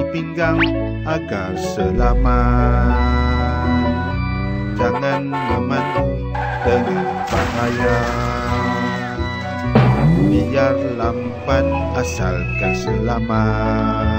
pinggang agar selamat. Jangan memandu dengan bahaya, biar lambat asalkan selamat.